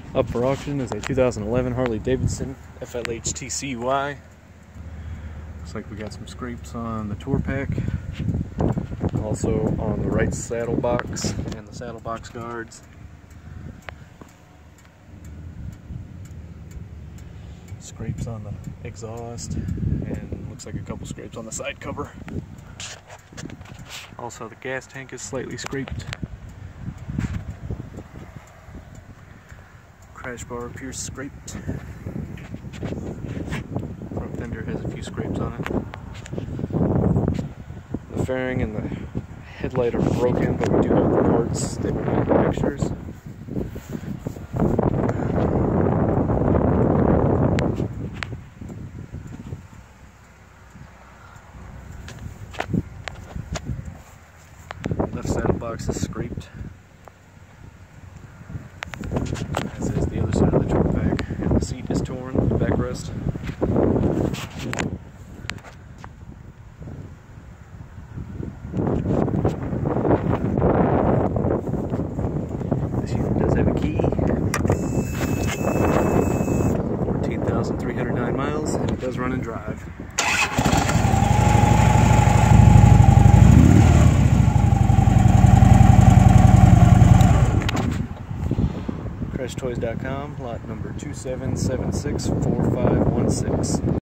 Up for auction is a 2011 Harley Davidson FLHTCU. Looks like we got some scrapes on the tour pack, also on the right saddle box and the saddle box guards. Scrapes on the exhaust, and looks like a couple scrapes on the side cover. Also, the gas tank is slightly scraped. Crash bar appears scraped. Front fender has a few scrapes on it. The fairing and the headlight are broken, but we do have the parts that will make the pictures. Left saddle box is scraped, as is the other side of the truck pack, and the seat is torn, the backrest. This unit does have a key, 14,309 miles, and it does run and drive. CrashToys.com, lot number 27764516.